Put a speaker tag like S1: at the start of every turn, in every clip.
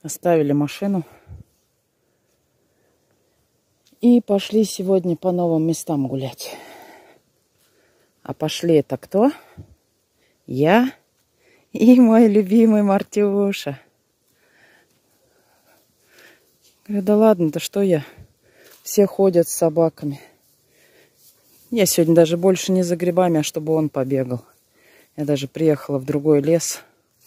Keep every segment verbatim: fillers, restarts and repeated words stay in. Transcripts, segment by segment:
S1: Оставили машину. И пошли сегодня по новым местам гулять. А пошли это кто? Я и мой любимый Мартюша. Говорю, да ладно, да что я? Все ходят с собаками. Я сегодня даже больше не за грибами, а чтобы он побегал. Я даже приехала в другой лес.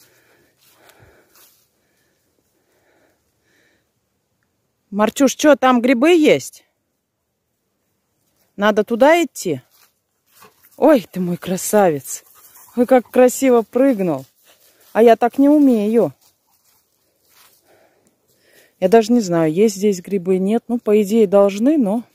S1: Мартюш, что, там грибы есть? Надо туда идти? Ой, ты мой красавец. Ой, как красиво прыгнул. А я так не умею. Я даже не знаю, есть здесь грибы, нет. Ну, по идее, должны, но...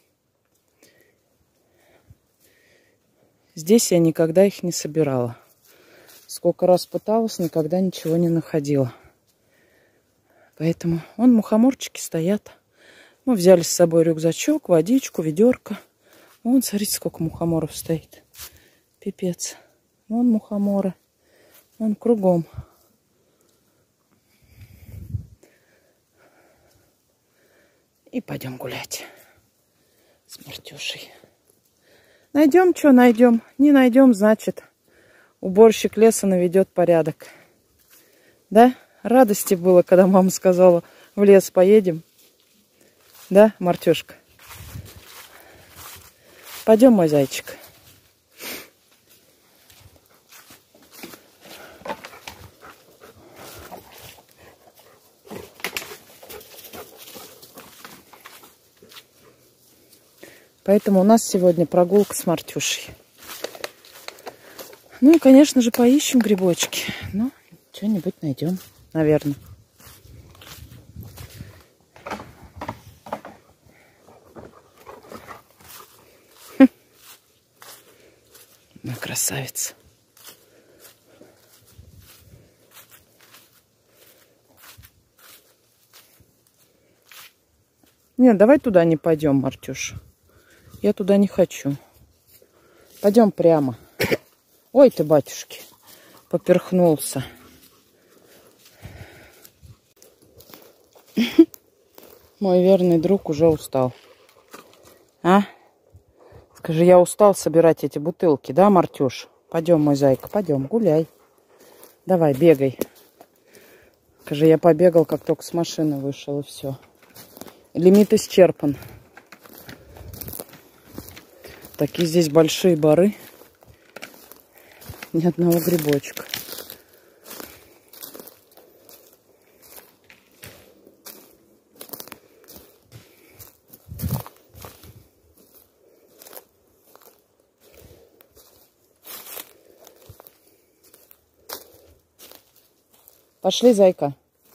S1: Здесь я никогда их не собирала. Сколько раз пыталась, никогда ничего не находила. Поэтому вон мухоморчики стоят. Мы взяли с собой рюкзачок, водичку, ведерко. Вон, смотрите, сколько мухоморов стоит. Пипец. Вон мухоморы. Вон кругом. И пойдем гулять с Мартюшей. Найдем, что найдем. Не найдем, значит, уборщик леса наведет порядок. Да? Радости было, когда мама сказала, в лес поедем. Да, Мартюшка? Пойдем, мой зайчик. Поэтому у нас сегодня прогулка с Мартюшей. Ну и, конечно же, поищем грибочки. Ну, что-нибудь найдем, наверное. Хм. Ну, красавица. Нет, давай туда не пойдем, Мартюш. Я туда не хочу. Пойдем прямо. Ой ты, батюшки, поперхнулся. Мой верный друг уже устал. А? Скажи, я устал собирать эти бутылки, да, Мартюш? Пойдем, мой зайка, пойдем, гуляй. Давай, бегай. Скажи, я побегал, как только с машины вышел, и все. Лимит исчерпан. Такие здесь большие бары. Ни одного грибочка. Пошли, зайка.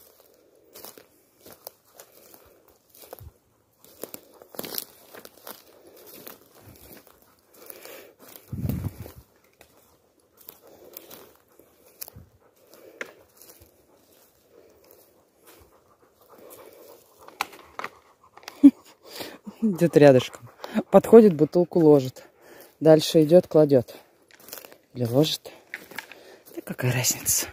S1: Идет рядышком. Подходит, бутылку ложит. Дальше идет, кладет. Или ложит. Да какая разница?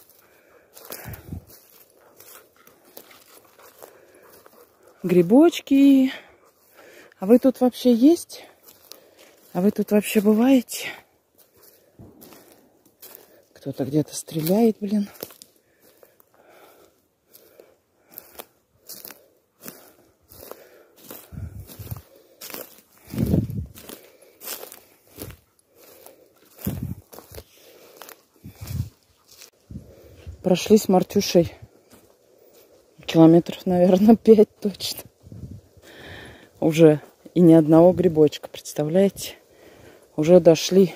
S1: Грибочки. А вы тут вообще есть? А вы тут вообще бываете? Кто-то где-то стреляет, блин. Прошли с Мартюшей километров, наверное, пять точно. Уже и ни одного грибочка, представляете? Уже дошли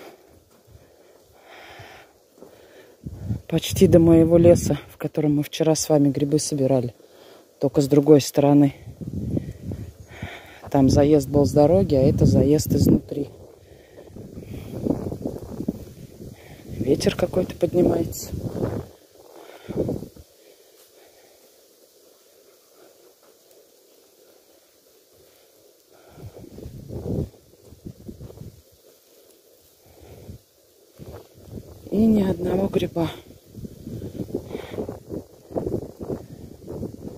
S1: почти до моего леса, в котором мы вчера с вами грибы собирали. Только с другой стороны. Там заезд был с дороги, а это заезд изнутри. Ветер какой-то поднимается. И ни одного гриба.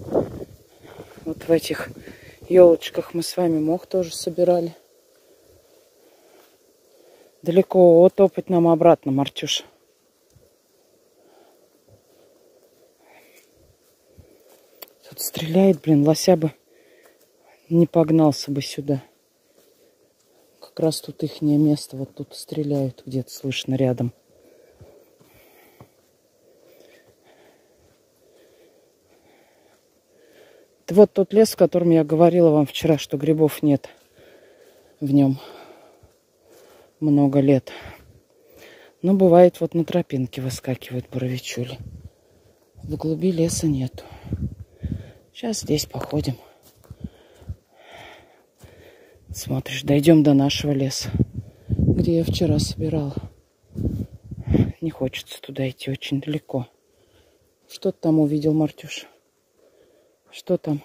S1: в этих елочках мы с вами мох тоже собирали. Далеко отопать нам обратно, Мартюш. Тут стреляет, блин, лося бы не погнался бы сюда. Как раз тут ихнее место. Вот тут стреляют, где-то слышно рядом. Это вот тот лес, в котором я говорила вам вчера, что грибов нет в нем много лет. Но бывает, вот на тропинке выскакивают боровичули. В глуби леса нету. Сейчас здесь походим. Смотришь, дойдем до нашего леса, где я вчера собирала. Не хочется туда идти, очень далеко. Что ты там увидел, Мартюш? Что там?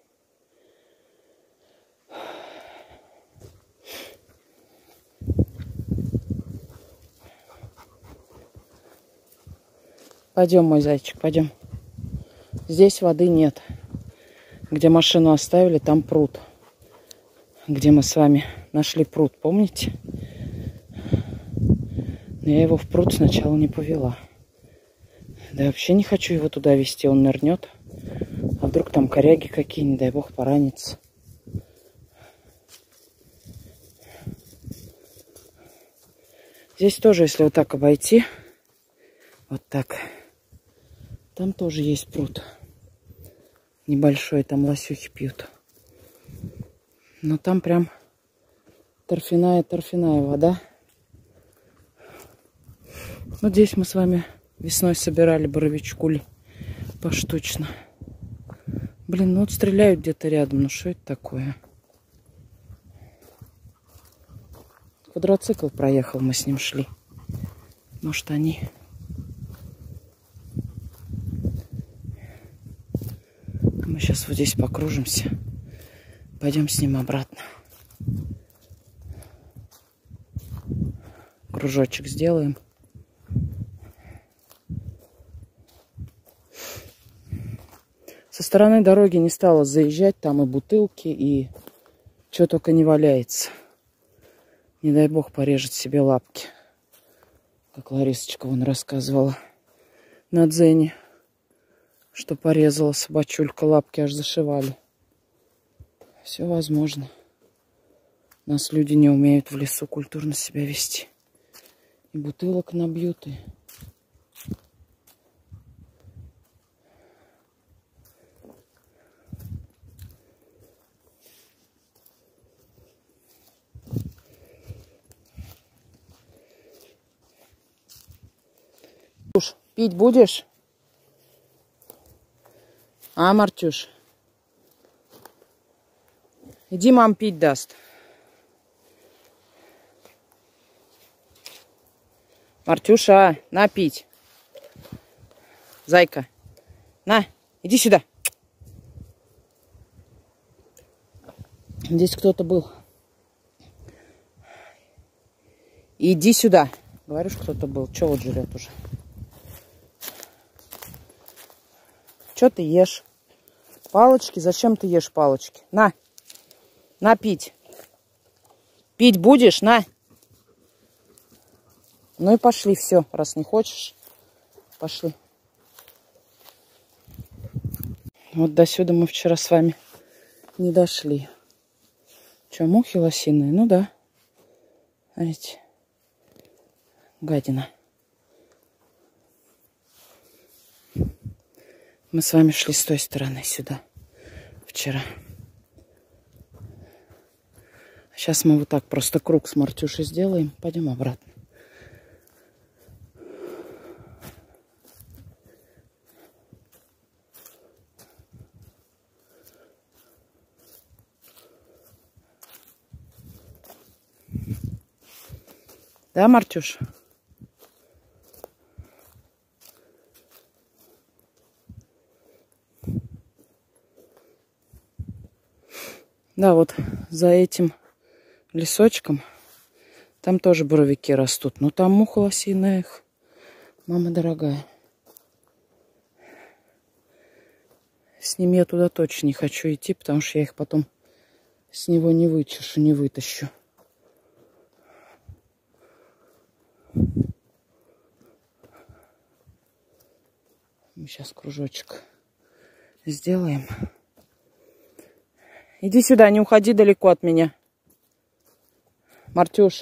S1: Пойдем, мой зайчик, пойдем. Здесь воды нет. Где машину оставили, там пруд. Где мы с вами нашли пруд, помните? Но я его в пруд сначала не повела. Да я вообще не хочу его туда везти, он нырнет. А вдруг там коряги какие, не дай бог, поранится. Здесь тоже, если вот так обойти, вот так, там тоже есть пруд. Небольшой, там лосюхи пьют. Но там прям торфяная-торфяная вода. Вот здесь мы с вами весной собирали боровичкули поштучно. Блин, ну вот стреляют где-то рядом. Ну что это такое? Квадроцикл проехал, мы с ним шли. Может, они... Мы сейчас вот здесь покружимся. Пойдем с ним обратно. Кружочек сделаем. Со стороны дороги не стала заезжать. Там и бутылки, и что только не валяется. Не дай бог порежет себе лапки. Как Ларисочка вон рассказывала на дзене, что порезала собачулька, лапки аж зашивали. Все возможно. Нас люди не умеют в лесу культурно себя вести. И бутылок набьют, и... Мартюш, пить будешь? А, Мартюш? Иди, мам пить даст. Мартюша, на пить. Зайка, на, иди сюда. Здесь кто-то был. Иди сюда. Говоришь, кто-то был. Че вот жрет уже? Че ты ешь? Палочки? Зачем ты ешь палочки? На. На пить. Пить будешь? На. Ну и пошли, все. Раз не хочешь, пошли. Вот до сюда мы вчера с вами не дошли. Че, мухи лосиные? Ну да. Знаете, гадина. Мы с вами шли с той стороны сюда вчера. Сейчас мы вот так просто круг с Мартюшей сделаем. Пойдем обратно. Да, Мартюш? Да, вот за этим лесочком там тоже боровики растут. Но там муха лосиная, их, мама дорогая. С ним я туда точно не хочу идти, потому что я их потом с него не вычешу, не вытащу. Мы сейчас кружочек сделаем. Иди сюда, не уходи далеко от меня. Мартюш.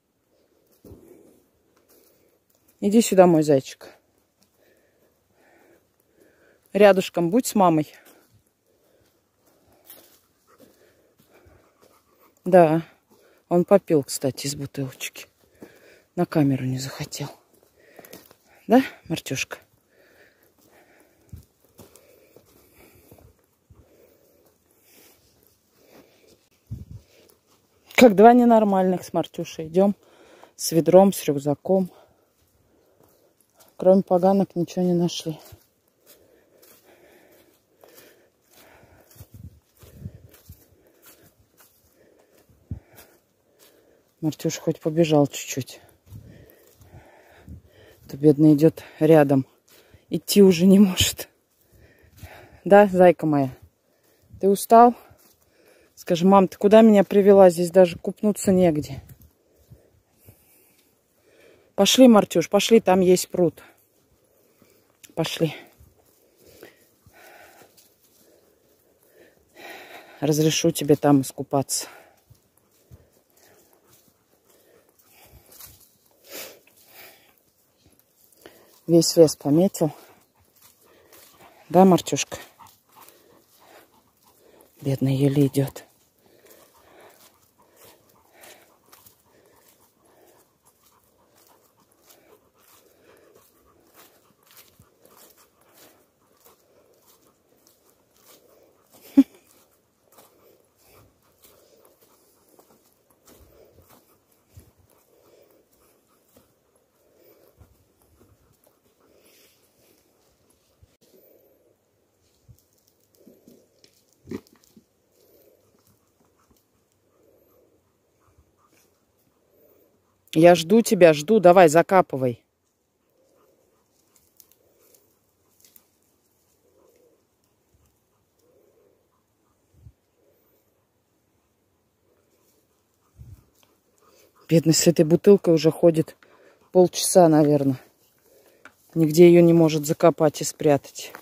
S1: Иди сюда, мой зайчик. Рядышком будь с мамой. Да, он попил, кстати, из бутылочки. На камеру не захотел. Да, Мартюшка? Как два ненормальных с Мартюшей. Идем с ведром, с рюкзаком. Кроме поганок ничего не нашли. Мартюша хоть побежал чуть-чуть. То бедный идет рядом. Идти уже не может. Да, зайка моя? Ты устал? Скажи, мам, ты куда меня привела? Здесь даже купнуться негде. Пошли, Мартюш, пошли, там есть пруд. Пошли. Разрешу тебе там искупаться. Весь вес пометил. Да, Мартюшка? Бедный еле идет. Я жду тебя, жду. Давай, закапывай. Бедный с этой бутылкой уже ходит полчаса, наверное. Нигде ее не может закопать и спрятать.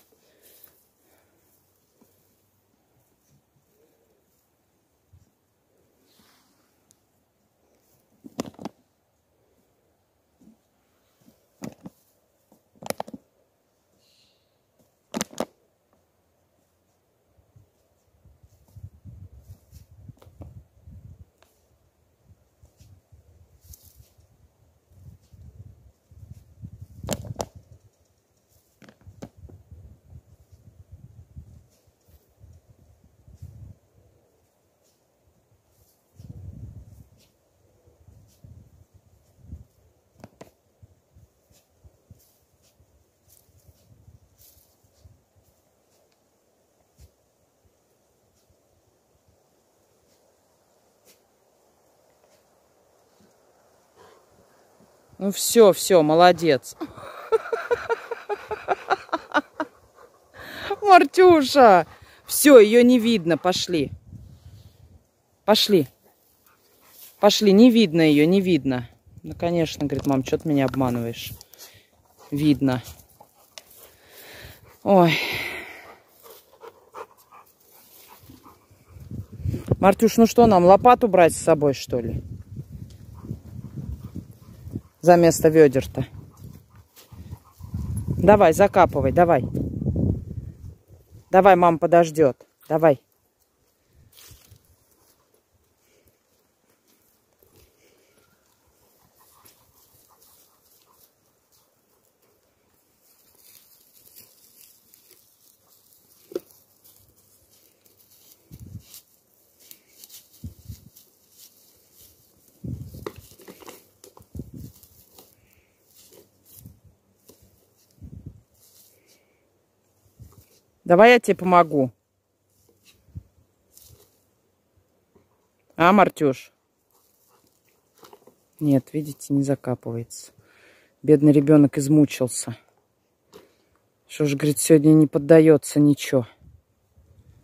S1: Ну все, все, молодец. Мартюша! Все, ее не видно. Пошли. Пошли. Пошли, не видно ее, не видно. Ну, конечно, говорит, мам, что ты меня обманываешь? Видно. Ой. Мартюш, ну что нам, лопату брать с собой, что ли? За место ведер-то. Давай, закапывай, давай. Давай, мама подождет. Давай. Давай я тебе помогу. А, Мартюш? Нет, видите, не закапывается. Бедный ребенок измучился. Что ж, говорит, сегодня не поддается ничего.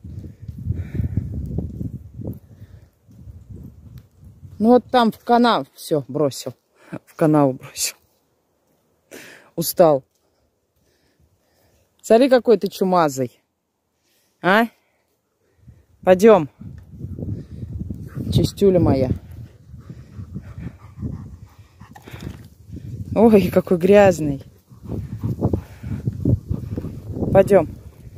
S1: Ну вот там в канал все бросил. В канал бросил. Устал. Смотри, какой ты чумазый. А? Пойдем. Чистюля моя. Ой, какой грязный. Пойдем.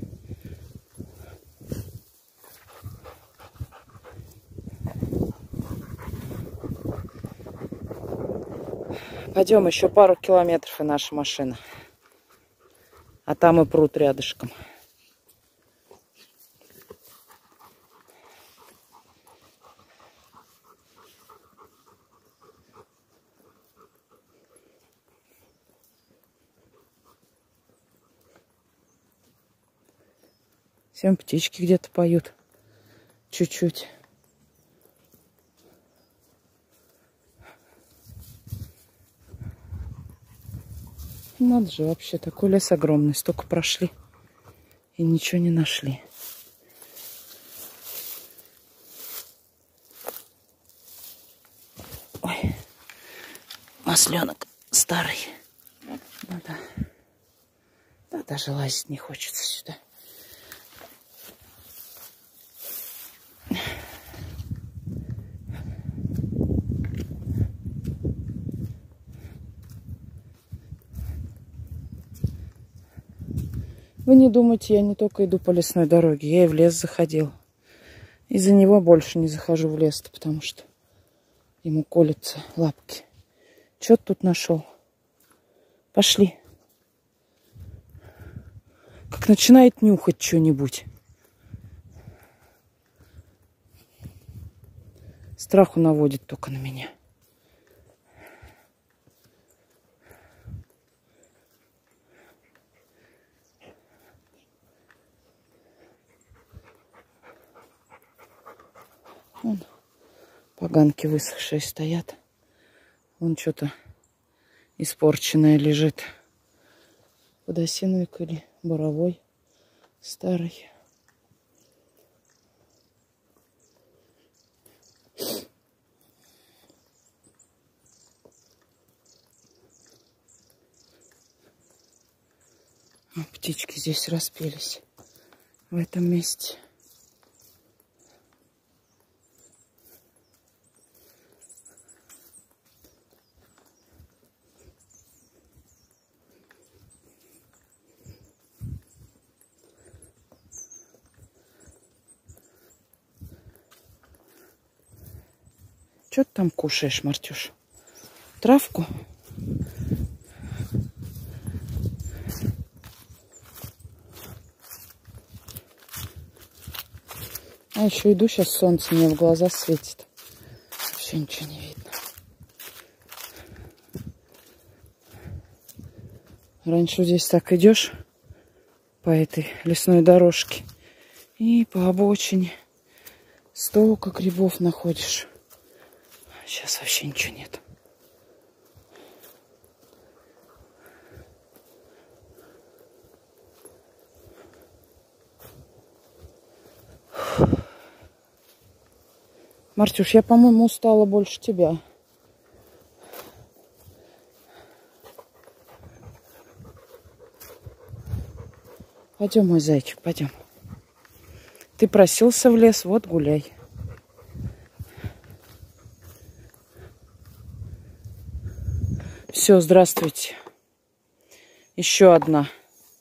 S1: Пойдем еще пару километров и наша машина. А там и пруд рядышком. Всем птички где-то поют. Чуть-чуть. Надо же, вообще такой лес огромный. Столько прошли и ничего не нашли. Ой, масленок старый. Ну да. Да, даже лазить не хочется сюда. Вы не думайте, я не только иду по лесной дороге, я и в лес заходил. Из-за него больше не захожу в лес, потому что ему колются лапки. Что ты тут нашел? Пошли. Как начинает нюхать что-нибудь. Страху наводит только на меня. Вон, поганки высохшие стоят. Вон что-то испорченное лежит. Подосиновик или боровой старый. О, птички здесь распелись в этом месте. Что ты там кушаешь, Мартюш? Травку? А еще иду, сейчас солнце мне в глаза светит. Вообще ничего не видно. Раньше здесь так идешь по этой лесной дорожке и по обочине столько грибов находишь. Сейчас вообще ничего нет. Мартюш, я, по-моему, устала больше тебя. Пойдем, мой зайчик, пойдем. Ты просился в лес, вот гуляй. Все, здравствуйте. Еще одна.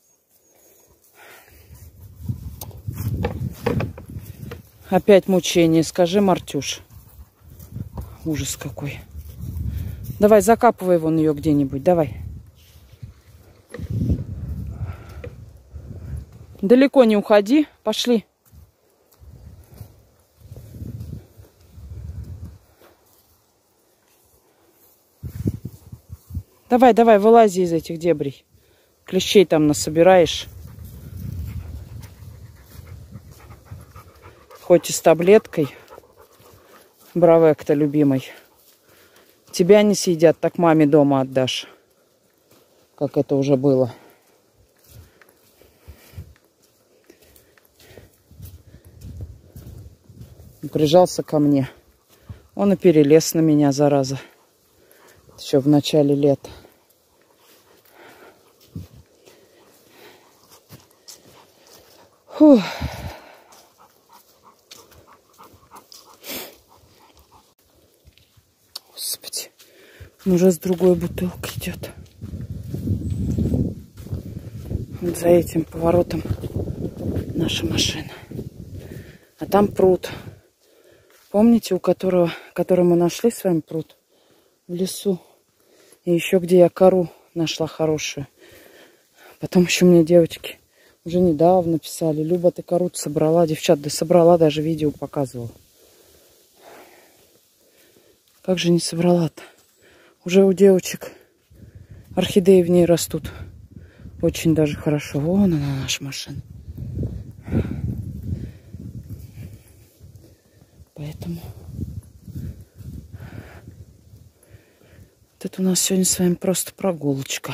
S1: Опять мучение. Скажи, Мартюш. Ужас какой. Давай, закапывай вон ее где-нибудь. Давай. Далеко не уходи. Пошли. Давай, давай, вылази из этих дебрей. Клещей там насобираешь. Хоть и с таблеткой. Бравек-то любимый. Тебя не съедят, так маме дома отдашь. Как это уже было. прижался ко мне. Он и перелез на меня, зараза. Еще в начале лета. Фух. Господи. Он уже с другой бутылкой идет. Вот за этим поворотом наша машина. А там пруд. Помните, у которого, который мы нашли с вами пруд? В лесу. И еще где я кору нашла хорошую. Потом еще мне девочки уже недавно писали. Люба, ты кору собрала? Девчат, да собрала, даже видео показывала. Как же не собрала-то? Уже у девочек орхидеи в ней растут. Очень даже хорошо. Вон она, наша машина. Поэтому вот это у нас сегодня с вами просто прогулочка.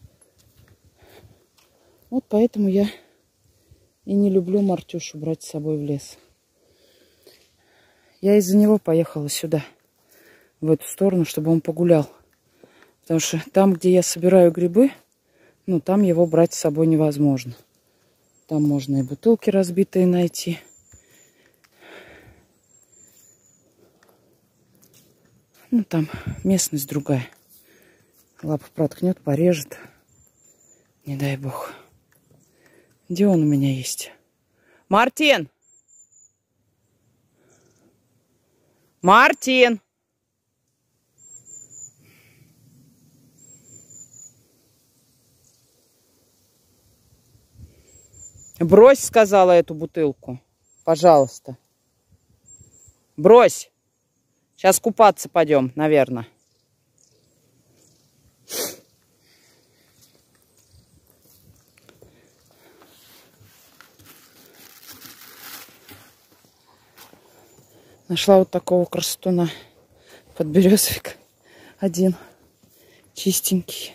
S1: Вот поэтому я и не люблю Мартюшу брать с собой в лес. Я из-за него поехала сюда, в эту сторону, чтобы он погулял. Потому что там, где я собираю грибы, ну, там его брать с собой невозможно. Там можно и бутылки разбитые найти. Ну, там местность другая. Лапу проткнет, порежет. Не дай бог. Где он у меня есть? Мартин! Мартин! Брось, сказала, эту бутылку. Пожалуйста. Брось. Сейчас купаться пойдем, наверное. Нашла вот такого красотуна. Подберезовик. Один. Чистенький.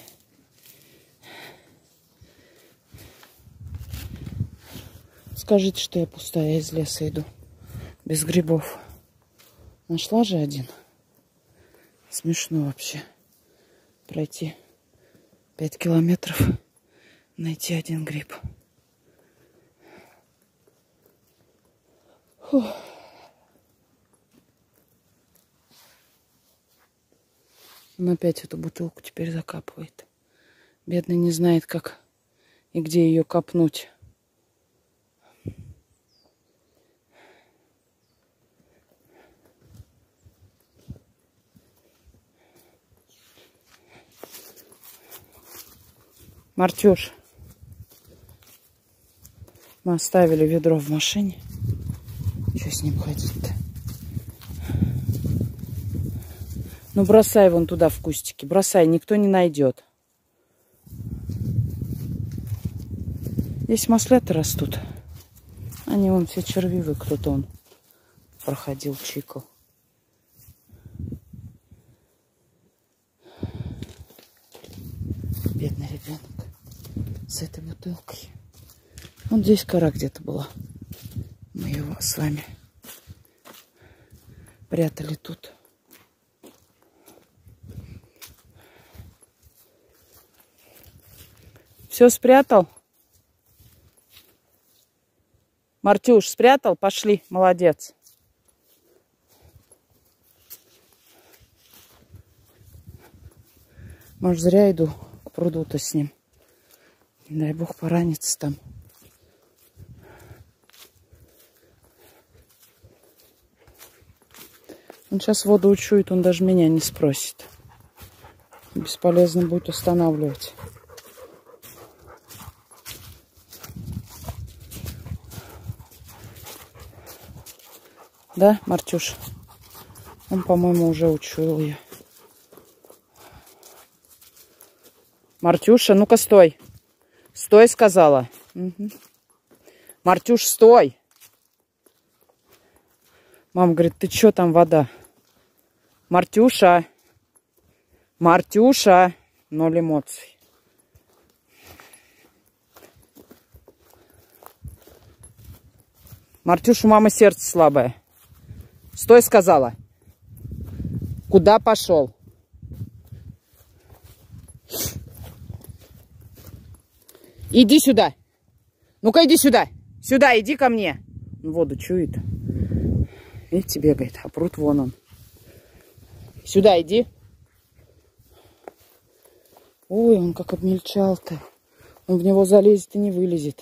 S1: Скажите, что я пустая, из леса иду. Без грибов. Нашла же один. Смешно вообще. Пройти пять километров. Найти один гриб. Фух. Он опять эту бутылку теперь закапывает. Бедный не знает, как и где ее копнуть. Мартюш, мы оставили ведро в машине. Что с ним ходить-то? Ну, бросай вон туда в кустики. Бросай, никто не найдет. Здесь маслята растут. Они вон все червивые. Кто-то он проходил, чикал. Бедный ребенок с этой бутылкой. Вон здесь кора где-то была. Мы его с вами прятали тут. Все спрятал? Мартюш, спрятал? Пошли, молодец. Может, зря иду к пруду-то с ним. Не дай бог поранится там. Он сейчас воду учует, он даже меня не спросит. Бесполезно будет останавливать. Да, Мартюш? Он, по-моему, уже учуял ее. Мартюша, ну-ка стой. Стой, сказала. Угу. Мартюш, стой. Мама говорит, ты чё там вода? Мартюша. Мартюша. Ноль эмоций. Мартюш, у мамы сердце слабое. Стой, сказала. Куда пошел? Иди сюда. Ну-ка, иди сюда. Сюда, иди ко мне. Воду чует. Видите, бегает. А пруд вон он. Сюда иди. Ой, он как обмельчал-то. Он в него залезет и не вылезет.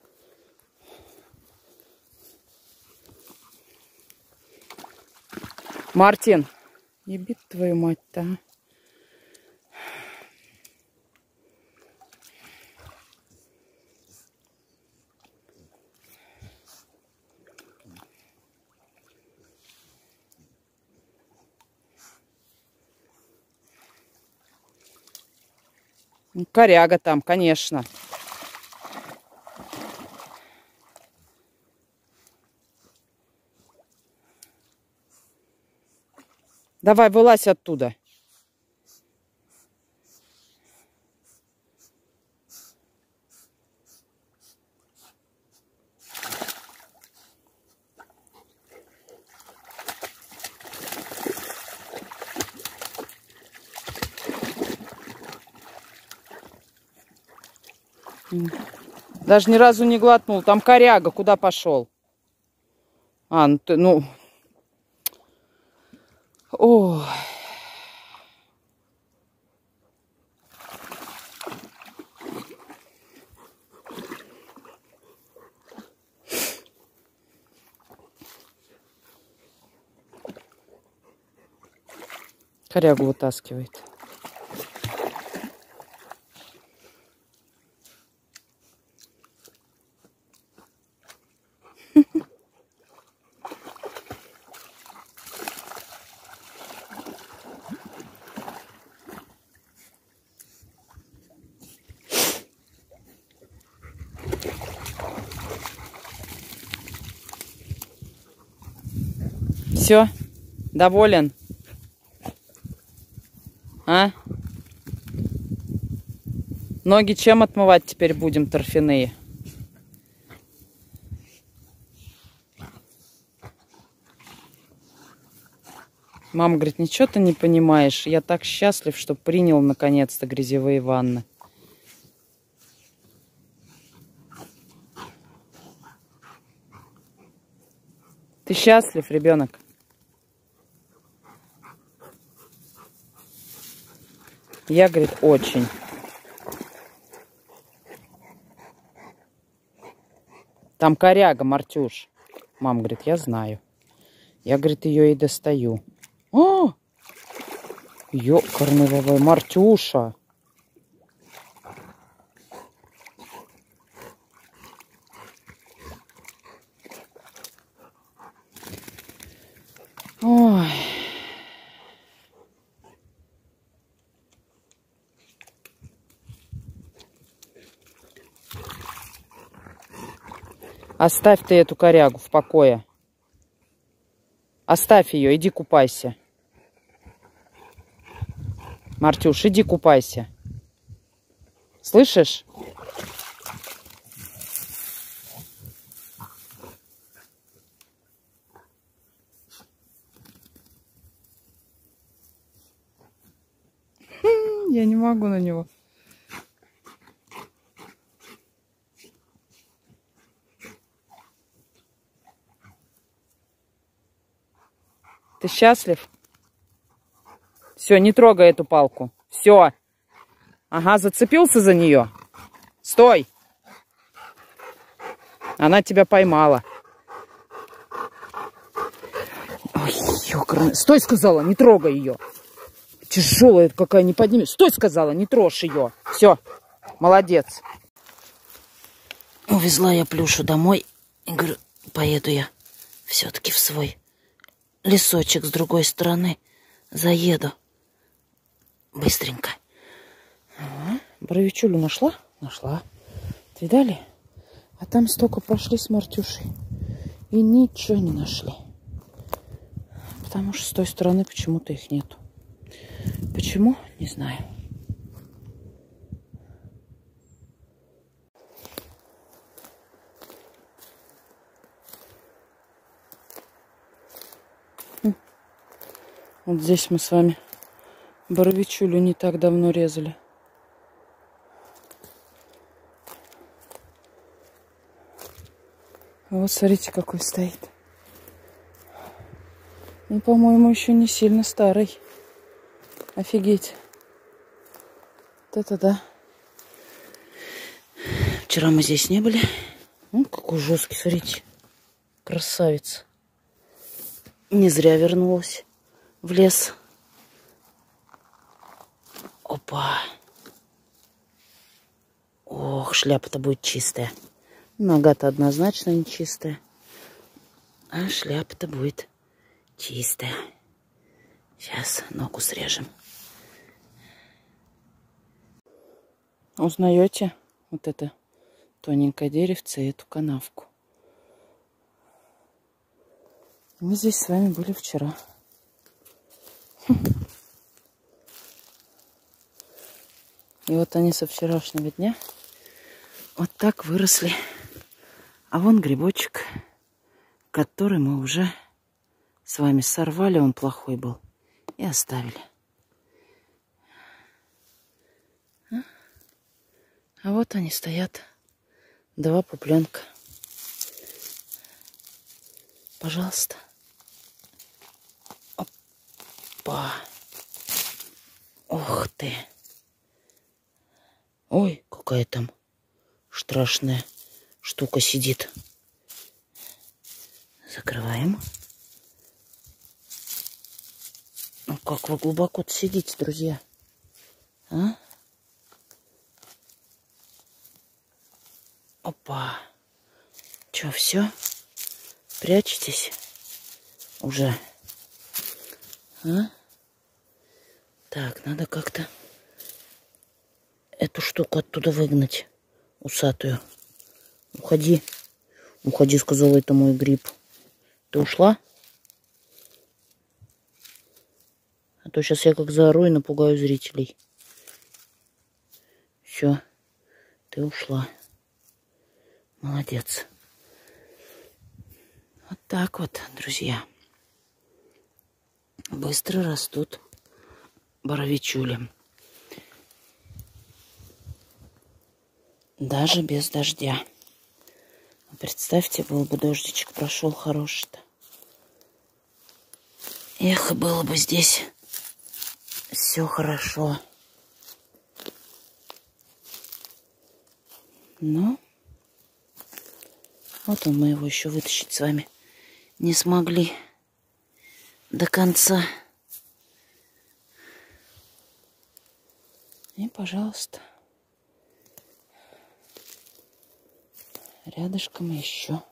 S1: Мартин. Ебит твою мать-то, а. Коряга там, конечно. Давай, вылазь оттуда. Даже ни разу не глотнул. Там коряга. Куда пошел? А, ну ты, ну... Ой. Корягу вытаскивает. Все? Доволен? А? Ноги чем отмывать теперь будем, торфяные? Мама говорит, ничего ты не понимаешь. Я так счастлив, что принял наконец-то грязевые ванны. Ты счастлив, ребенок? Я, говорит, очень. Там коряга, Мартюш. Мама говорит, я знаю. Я, говорит, ее и достаю. О! Ёкарный бабай, Мартюша. Ой. Оставь ты эту корягу в покое. Оставь ее, иди купайся. Мартюш, иди купайся. Слышишь? Я не могу на него. Ты счастлив? Все, не трогай эту палку. Все. Ага, зацепился за нее. Стой. Она тебя поймала. Ой, ёкарный. Стой, сказала, не трогай ее. Тяжелая какая, не поднимет. Стой, сказала, не трожь ее. Все, молодец.
S2: Увезла я Плюшу домой. И говорю, поеду я все-таки в свой лесочек с другой стороны. Заеду. Быстренько.
S1: Ага. Боровичулю нашла? Нашла. Видали? А там столько прошли с Мартюшей. И ничего не нашли. Потому что с той стороны почему-то их нету. Почему? Не знаю. Вот здесь мы с вами боровичулю не так давно резали. А вот смотрите, какой стоит. И, по-моему, еще не сильно старый. Офигеть. Вот это да. Вчера мы здесь не были. Ну, какой жесткий, смотрите. Красавец. Не зря вернулась в лес. Опа. Ох, шляпа-то будет чистая. Нога-то однозначно не чистая. А шляпа-то будет чистая. Сейчас ногу срежем. Узнаете вот это тоненькое деревце и эту канавку? Мы здесь с вами были вчера. И вот они со вчерашнего дня вот так выросли. А вон грибочек, который мы уже с вами сорвали, он плохой был, и оставили. А вот они стоят, два пупленка. Пожалуйста. Опа. Ох ты. Ой, какая там страшная штука сидит. Закрываем. Ну как вы глубоко-то сидите, друзья? А? Опа. Че, все? Прячетесь? Уже. А? Так, надо как-то эту штуку оттуда выгнать. Усатую. Уходи. Уходи, сказала, это мой гриб. Ты ушла? А то сейчас я как заору и напугаю зрителей. Все. Ты ушла. Молодец. Вот так вот, друзья. Быстро растут боровичули. Даже без дождя. Представьте, был бы дождичек прошел хороший-то. Эх, было бы здесь все хорошо. Но вот он, мы его еще вытащить с вами не смогли до конца. И, пожалуйста, рядышком еще.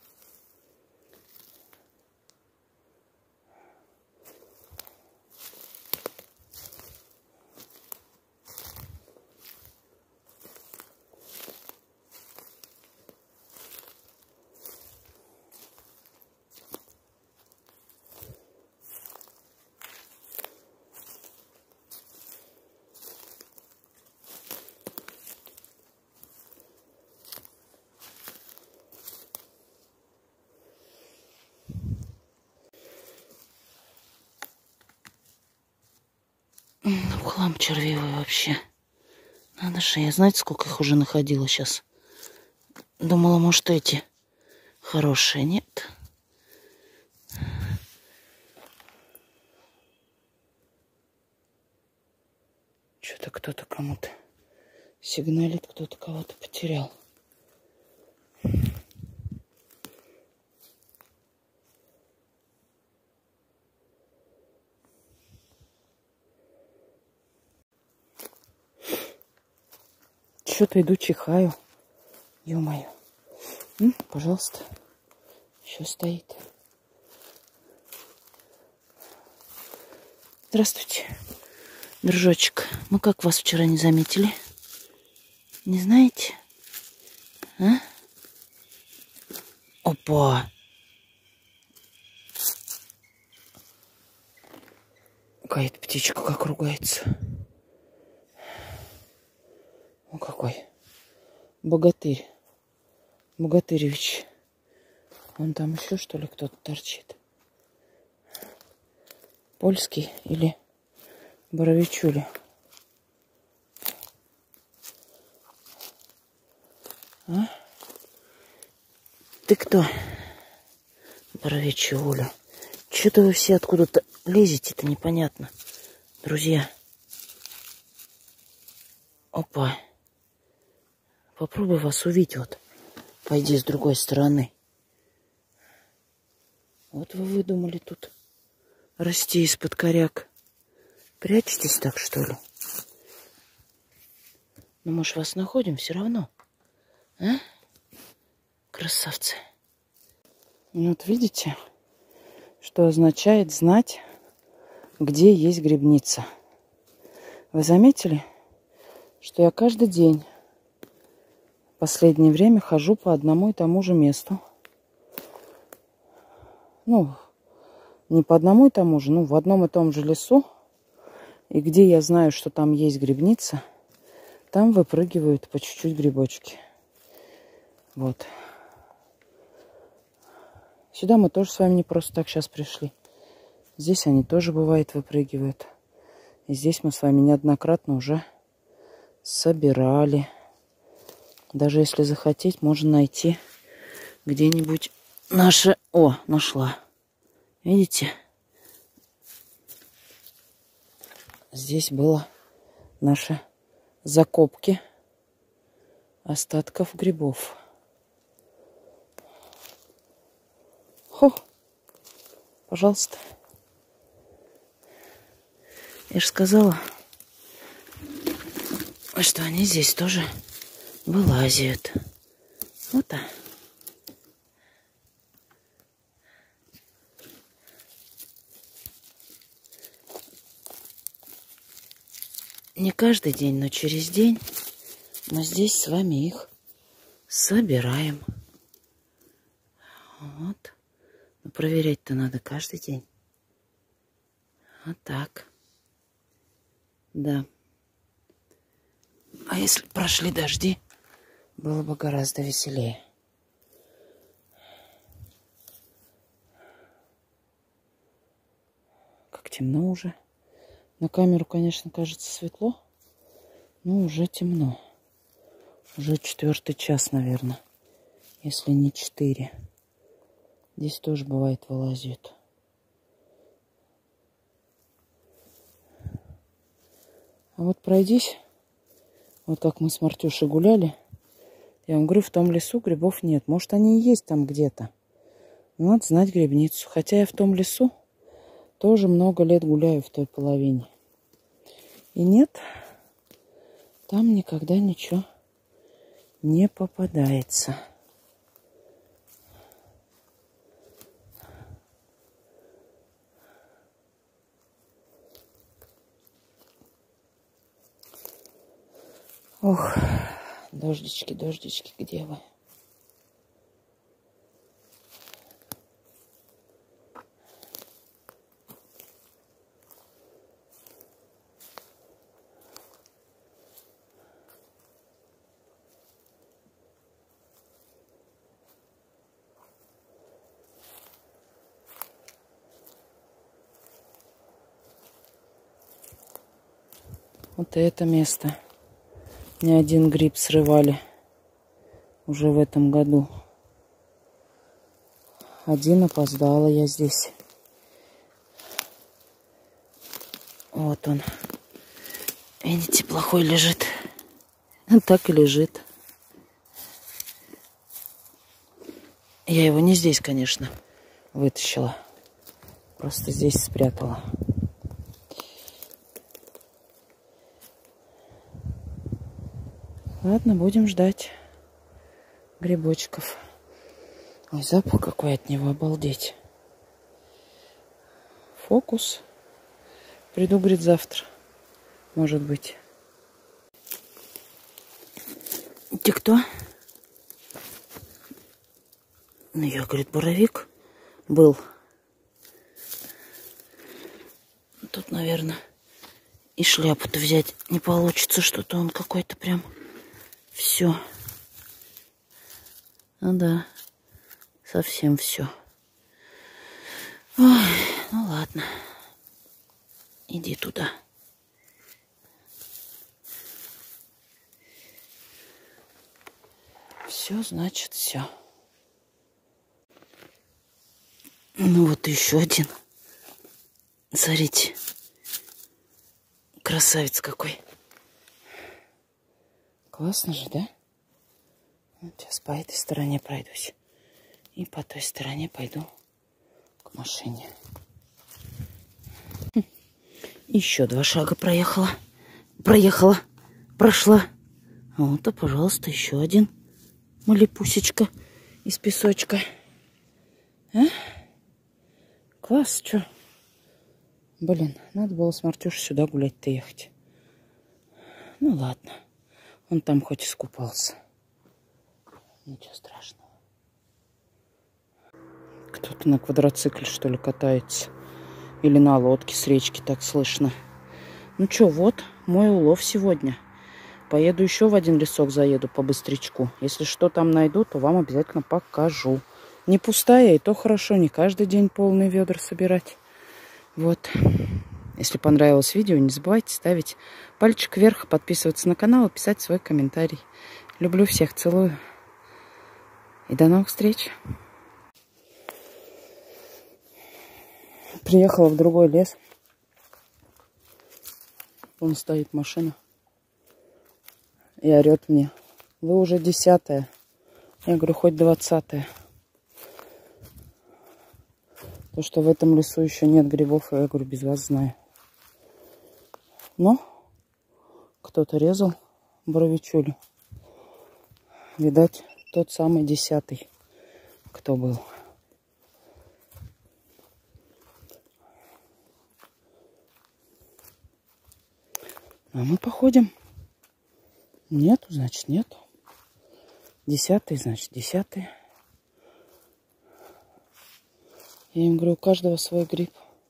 S1: Ну, хлам червивый вообще. Надо же, я знаете, сколько их уже находила сейчас. Думала, может, эти хорошие. Нет. Что-то кто-то кому-то сигналит, кто-то кого-то потерял. Что-то иду, чихаю. Ё-моё. М, пожалуйста. Еще стоит. Здравствуйте, дружочек. Мы как вас вчера не заметили? Не знаете? А? Опа! Какая-то птичка как ругается. О, какой богатырь. Богатыревич. Вон там еще, что ли, кто-то торчит. польский или боровичули. А? Ты кто? Боровичуля. Что-то вы все откуда-то лезете-то, непонятно. Друзья. Опа. Попробуй вас увидеть вот. Пойди с другой стороны. Вот вы выдумали тут расти из-под коряк. Прячетесь так, что ли? Ну, мы ж вас находим все равно. А? Красавцы. Вот видите, что означает знать, где есть грибница. Вы заметили, что я каждый день в последнее время хожу по одному и тому же месту? Ну, не по одному и тому же, ну, в одном и том же лесу. И где я знаю, что там есть грибница, там выпрыгивают по чуть-чуть грибочки. Вот. Сюда мы тоже с вами не просто так сейчас пришли. Здесь они тоже, бывает, выпрыгивают. И здесь мы с вами неоднократно уже собирали. Даже если захотеть, можно найти где-нибудь наше... О, нашла. Видите? Здесь было наши закопки остатков грибов. Хо, пожалуйста. Я же сказала, что они здесь тоже вылазят. Вот так. Не каждый день, но через день мы здесь с вами их собираем. Вот. Но проверять-то надо каждый день. Вот так. Да. А если прошли дожди, было бы гораздо веселее. Как темно уже. На камеру, конечно, кажется светло, но уже темно. Уже четвертый час, наверное, если не четыре. Здесь тоже бывает вылазит. А вот пройдись, вот как мы с Мартюшей гуляли, я вам говорю, в том лесу грибов нет. Может, они и есть там где-то. Но надо знать грибницу. Хотя я в том лесу тоже много лет гуляю в той половине. И нет, там никогда ничего не попадается. Ох, дождички, дождички, где вы? Вот это место. Ни один гриб срывали уже в этом году. Один опоздала я здесь. Вот он. Видите, плохой лежит. Он так и лежит. Я его не здесь, конечно, вытащила. Просто здесь спрятала. Ладно, будем ждать грибочков. Ой, запах какой от него, обалдеть. Фокус. Приду, говорит, завтра. Может быть. Ты кто? Ну, я, говорит, боровик был. Тут, наверное, и шляпу-то взять не получится. Что-то он какой-то прям... Все. Ну да, совсем все. Ой, ну ладно.
S2: Иди туда. Все, значит, все. Ну вот еще один. Смотрите. Красавец какой.
S1: Классно же, да? Вот сейчас по этой стороне пройдусь. И по той стороне пойду к машине.
S2: Еще два шага проехала. Проехала. Прошла. Вот, а, пожалуйста, еще один. Малипусечка из песочка.
S1: А? Класс, что? Блин, надо было с Мартюшей сюда гулять-то ехать. Ну ладно. Он там хоть искупался. Ничего страшного. Кто-то на квадроцикле, что ли, катается. Или на лодке с речки, так слышно. Ну что, вот мой улов сегодня. Поеду еще в один лесок, заеду по быстрячку. Если что там найду, то вам обязательно покажу. Не пустая, и то хорошо. Не каждый день полные ведра собирать. Вот. Если понравилось видео, не забывайте ставить пальчик вверх, подписываться на канал и писать свой комментарий. Люблю всех, целую. И до новых встреч. Приехала в другой лес. Вон стоит машина. И орет мне: вы уже десятая. Я говорю, хоть двадцатая. То, что в этом лесу еще нет грибов, я говорю, без вас знаю. Но кто-то резал боровичулю. Видать, тот самый десятый, кто был. А мы походим. Нету, значит, нету. Десятый, значит, десятый. Я им говорю, у каждого свой гриб.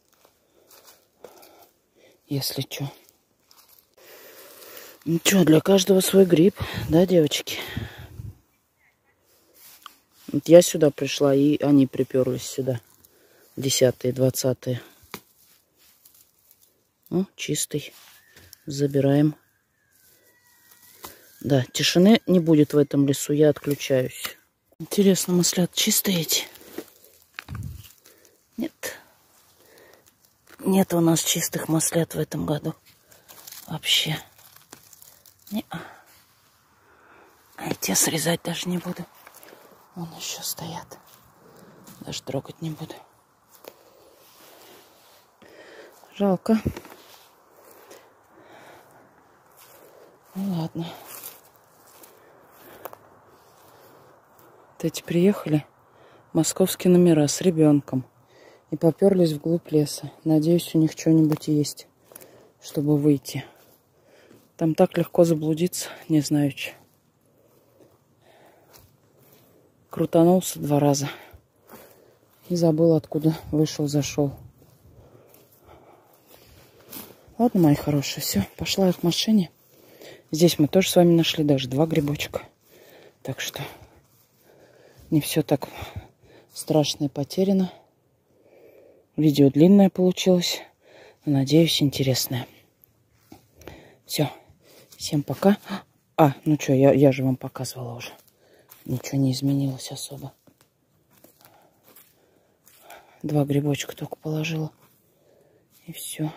S1: Если что. Ничего, для каждого свой гриб, да, девочки? Вот я сюда пришла, и они приперлись сюда. Десятые, двадцатые. О, чистый. Забираем. Да, тишины не будет в этом лесу, я отключаюсь. Интересно, маслят чистые эти? Нет. Нет у нас чистых маслят в этом году. Вообще. Не. А эти срезать даже не буду. Вон еще стоят. Даже трогать не буду. Жалко. Ну ладно. Вот эти приехали. Московские номера с ребенком. И поперлись вглубь леса. Надеюсь, у них что-нибудь есть, чтобы выйти. Там так легко заблудиться, не знаю че. Крутанулся два раза. И забыл, откуда вышел, зашел. Ладно, мои хорошие, все, пошла я к машине. Здесь мы тоже с вами нашли даже два грибочка. Так что не все так страшно и потеряно. Видео длинное получилось, но, надеюсь, интересное. Все, всем пока. А, ну что, я, я же вам показывала уже. Ничего не изменилось особо. Два грибочка только положила. И все.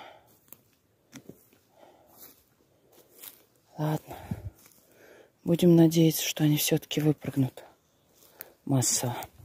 S1: Ладно. Будем надеяться, что они все-таки выпрыгнут массово.